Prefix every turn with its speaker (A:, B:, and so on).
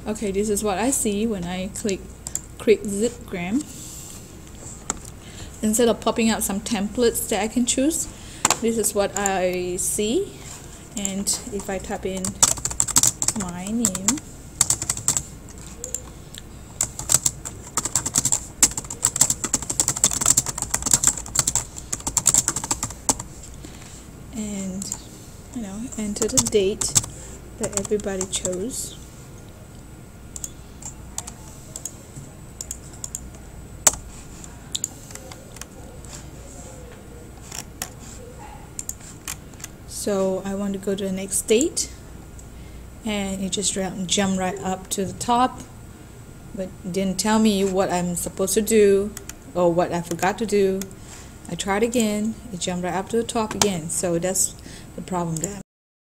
A: Okay, this is what I see when I click create Zipgram. Instead of popping out some templates that I can choose, this is what I see. And if I type in my name, and enter the date that everybody chose. So I want to go to the next date, and it just jump right up to the top, but didn't tell me what I'm supposed to do or what I forgot to do. I tried again, it jumped right up to the top again. So that's the problem that